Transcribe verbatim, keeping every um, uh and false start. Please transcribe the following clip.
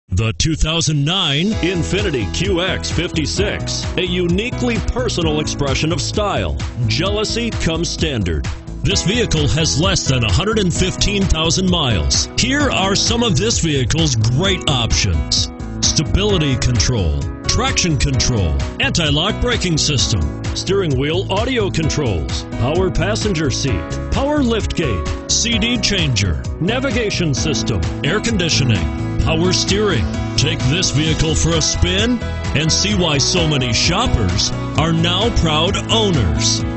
The two thousand nine Infiniti Q X fifty-six, a uniquely personal expression of style. Jealousy comes standard. This vehicle has less than one hundred fifteen thousand miles. Here are some of this vehicle's great options: stability control, traction control, anti-lock braking system, steering wheel audio controls, power passenger seat, power liftgate, C D changer, navigation system, air conditioning, power steering. Take this vehicle for a spin and see why so many shoppers are now proud owners.